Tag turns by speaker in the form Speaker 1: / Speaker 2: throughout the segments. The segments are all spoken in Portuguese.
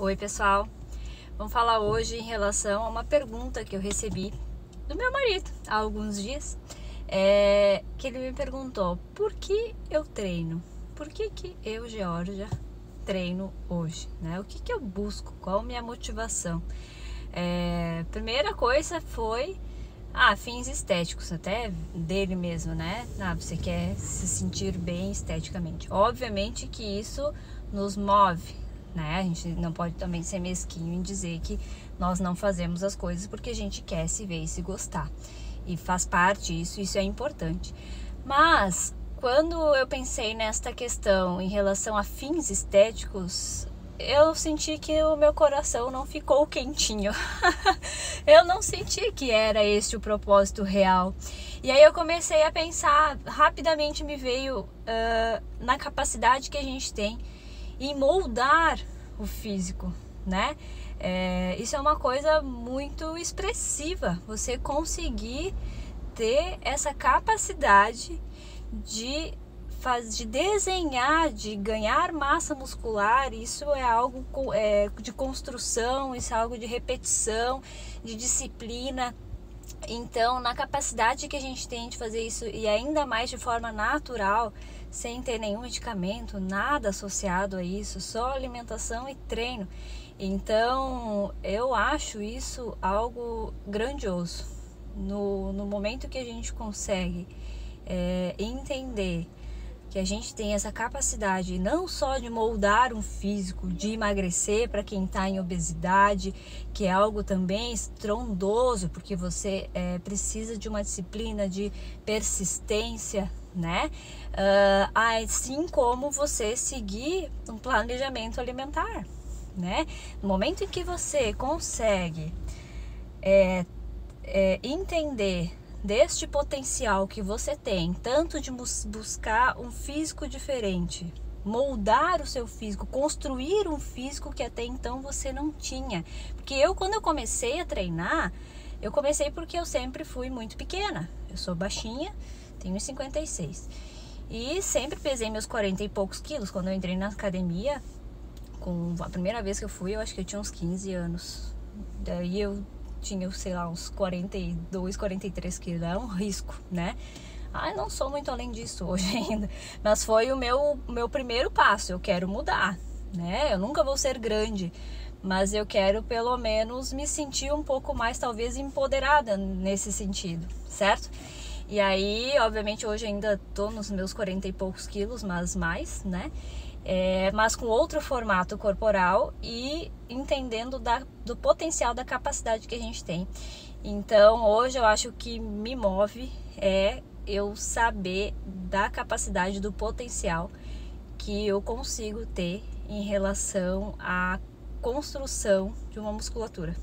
Speaker 1: Oi pessoal, vamos falar hoje em relação a uma pergunta que eu recebi do meu marido há alguns dias, que ele me perguntou: por que eu treino? Por que eu, Georgia, treino hoje? Né? O que eu busco? Qual a minha motivação? Primeira coisa foi fins estéticos, até dele mesmo, né? Você quer se sentir bem esteticamente. Obviamente que isso nos move, né? A gente não pode também ser mesquinho em dizer que nós não fazemos as coisas porque a gente quer se ver e se gostar. E faz parte isso é importante. Mas quando eu pensei nesta questão em relação a fins estéticos, eu senti que o meu coração não ficou quentinho. Eu não senti que era este o propósito real. E aí eu comecei a pensar, rapidamente me veio na capacidade que a gente tem em moldar o físico, né? Isso é uma coisa muito expressiva, você conseguir ter essa capacidade de desenhar, de ganhar massa muscular. Isso é algo de construção, isso é algo de repetição, de disciplina. Então, na capacidade que a gente tem de fazer isso, e ainda mais de forma natural, sem ter nenhum medicamento, nada associado a isso, só alimentação e treino. Então, eu acho isso algo grandioso. No momento que a gente consegue entender que a gente tem essa capacidade não só de moldar um físico, de emagrecer para quem está em obesidade, que é algo também estrondoso, porque você precisa de uma disciplina, de persistência, né? Assim como você seguir um planejamento alimentar, né? No momento em que você consegue entender deste potencial que você tem, tanto de buscar um físico diferente, moldar o seu físico, construir um físico que até então você não tinha. Porque quando eu comecei a treinar, eu comecei porque eu sempre fui muito pequena. Eu sou baixinha, tenho 56. E sempre pesei meus 40 e poucos quilos. Quando eu entrei na academia, a primeira vez que eu fui, eu acho que eu tinha uns 15 anos. Daí eu tinha, sei lá, uns 42, 43 quilos. Era um risco, né? Não sou muito além disso hoje ainda. Mas foi o meu primeiro passo. Eu quero mudar, né? Eu nunca vou ser grande, mas eu quero pelo menos me sentir um pouco mais, talvez, empoderada nesse sentido, certo? E aí, obviamente, hoje ainda tô nos meus 40 e poucos quilos, mas mais, né? Mas com outro formato corporal e entendendo do potencial, da capacidade que a gente tem. Então, hoje eu acho que me move eu saber da capacidade, do potencial que eu consigo ter em relação à construção de uma musculatura.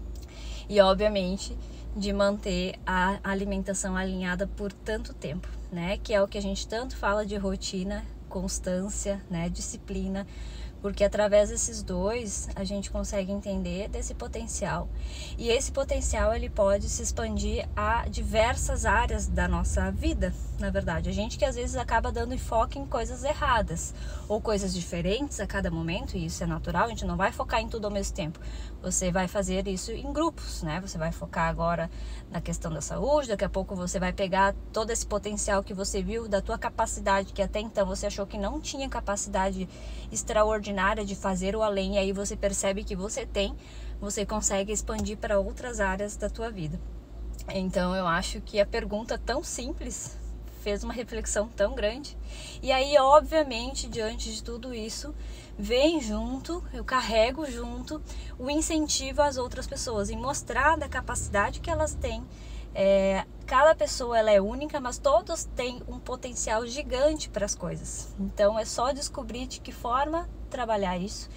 Speaker 1: E, obviamente, de manter a alimentação alinhada por tanto tempo, né? Que é o que a gente tanto fala de rotina, constância, né, disciplina, porque através desses dois a gente consegue entender desse potencial, e esse potencial ele pode se expandir a diversas áreas da nossa vida. Na verdade, a gente que às vezes acaba dando enfoque em coisas erradas ou coisas diferentes a cada momento, e isso é natural, a gente não vai focar em tudo ao mesmo tempo. Você vai fazer isso em grupos, né? Você vai focar agora na questão da saúde, daqui a pouco você vai pegar todo esse potencial que você viu da tua capacidade, que até então você achou que não tinha capacidade extraordinária de fazer o além, e aí você percebe que você tem, você consegue expandir para outras áreas da tua vida. Então eu acho que a pergunta tão simples fez uma reflexão tão grande. E aí, obviamente, diante de tudo isso, vem junto, eu carrego junto o incentivo às outras pessoas, em mostrar da capacidade que elas têm. Cada pessoa ela é única, mas todos têm um potencial gigante para as coisas. Então é só descobrir de que forma trabalhar isso,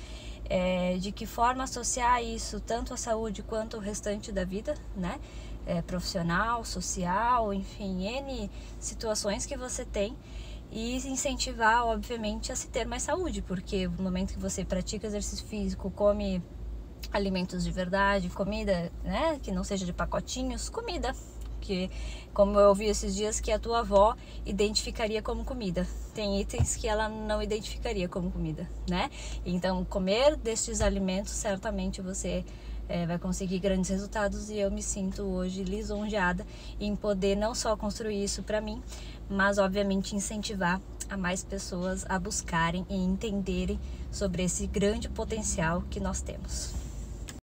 Speaker 1: de que forma associar isso tanto à saúde quanto ao restante da vida, né? Profissional, social, enfim, N situações que você tem, e incentivar, obviamente, a se ter mais saúde, porque no momento que você pratica exercício físico, come alimentos de verdade, comida, né, que não seja de pacotinhos, comida porque como eu ouvi esses dias que a tua avó identificaria como comida, tem itens que ela não identificaria como comida, né? Então comer destes alimentos certamente você vai conseguir grandes resultados, e eu me sinto hoje lisonjeada em poder não só construir isso para mim, mas obviamente incentivar a mais pessoas a buscarem e entenderem sobre esse grande potencial que nós temos.